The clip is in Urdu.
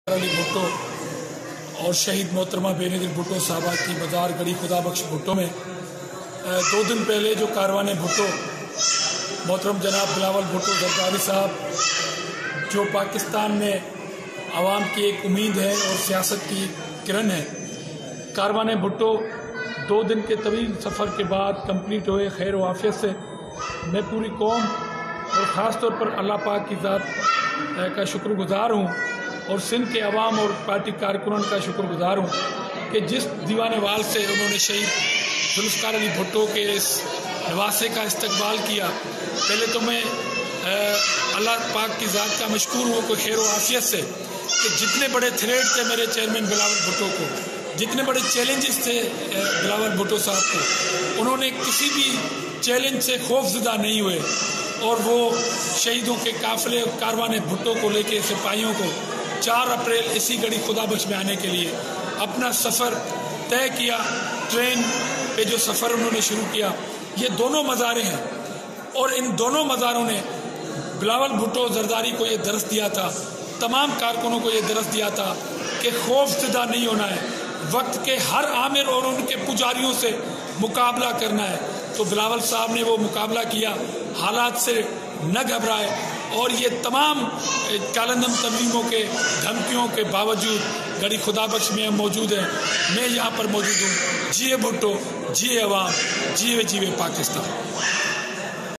علی بھٹو اور شہید محترمہ بینظیر بھٹو صاحبہ کی مزار گڑی خدا بخش بھٹو میں 2 دن پہلے جو کاروان بھٹو محترم جناب بلاول بھٹو زرداری صاحب جو پاکستان میں عوام کی ایک امید ہے اور سیاست کی کرن ہے، کاروان بھٹو 2 دن کے طویل سفر کے بعد کمپلیٹ ہوئے خیر و عافیت سے۔ میں پوری قوم اور خاص طور پر اللہ پاک کی ذات کا شکر گزار ہوں اور سندھ کے عوام اور پارٹی کارکنوں کا شکر گزار ہوں کہ جس دیوان وال سے انہوں نے شہید ذوالفقار علی بھٹو کے اس نواسے کا استقبال کیا۔ پہلے تو میں اللہ پاک کی ذات کا مشکور ہوں کہ خیر و عافیت سے کہ جتنے بڑے تھریٹ تھے میرے چیئرمین بلاول بھٹو کو، جتنے بڑے چیلنجز تھے بلاول بھٹو صاحب کو، انہوں نے کسی بھی چیلنج سے خوف زدہ نہیں ہوئے اور وہ شہیدوں کے قافلے کاروان بھٹو کو لے کے سپاہیوں کو 4 اپریل اسی گڑی خدا بخش میں آنے کے لیے اپنا سفر طے کیا۔ ٹرین پہ جو سفر انہوں نے شروع کیا، یہ دونوں مزاریں ہیں اور ان دونوں مزاروں نے بلاول بھٹو زرداری کو یہ درس دیا تھا، تمام کارکنوں کو یہ درس دیا تھا کہ خوف زدہ نہیں ہونا ہے، وقت کے ہر عامر اور ان کے پجاریوں سے مقابلہ کرنا ہے۔ تو بلاول صاحب نے وہ مقابلہ کیا، حالات سے نہ گھبرائے اور یہ تمام کالندم تنظیموں کے دھمکیوں کے باوجود گڑی خدا بخش میں موجود ہیں۔ میں یہاں پر موجود ہوں۔ جیے بھٹو، جیے عوام، جیوے جیوے پاکستان۔